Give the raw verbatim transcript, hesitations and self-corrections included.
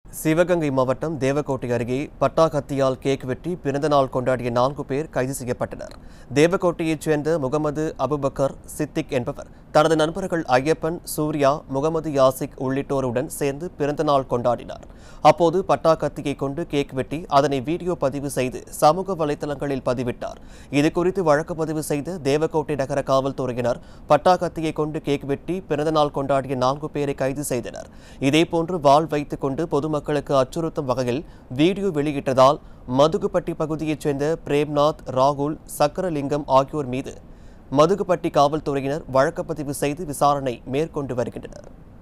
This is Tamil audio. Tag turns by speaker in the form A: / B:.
A: சிவகங்கை மாவட்டம் தேவக்கோட்டை அருகே பட்டா கத்தியால் கேக் வெட்டி பிறந்தநாள் கொண்டாடிய நான்கு பேர் கைது செய்யப்பட்டனர். தேவக்கோட்டையைச் சேர்ந்த முகமது அபுபக்கர் சித்திக் என்பவர் தனது நண்பர்கள் ஐயப்பன், சூர்யா, முகமது யாசிக் உள்ளிட்டோருடன் சேர்ந்து பிறந்தநாள் கொண்டாடினார். அப்போது பட்டா கத்தியை கொண்டு கேக் வெட்டி அதனை வீடியோ பதிவு செய்து சமூக வலைதளங்களில் பதிவிட்டார். இதுகுறித்து வழக்கு பதிவு செய்த தேவக்கோட்டை நகர காவல்துறையினர் பட்டா கத்தியை கொண்டு கேக் வெட்டி பிறந்தநாள் கொண்டாடிய நான்கு பேரை கைது செய்தனர். இதேபோன்று வாள் வைத்துக் கொண்டு பொதுமக்கள் மக்களுக்கு அச்சுறுத்தும் வகையில் வீடியோ வெளியிட்டதால் மதுகுப்பட்டி பகுதியைச் சேர்ந்த பிரேம்நாத், ராகுல், சக்கரலிங்கம் ஆகியோர் மீது மதுகுப்பட்டி காவல்துறையினர் வழக்கு பதிவு செய்து விசாரணை மேற்கொண்டு வருகின்றனர்.